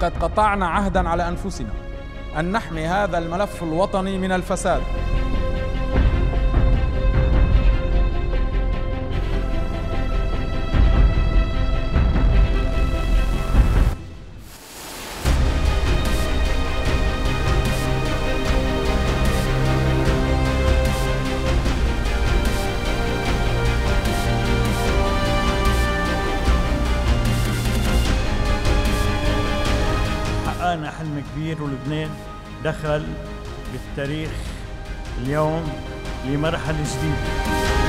لقد قطعنا عهداً على أنفسنا أن نحمي هذا الملف الوطني من الفساد. حققنا حلم كبير ولبنان دخل بالتاريخ اليوم لمرحلة جديدة.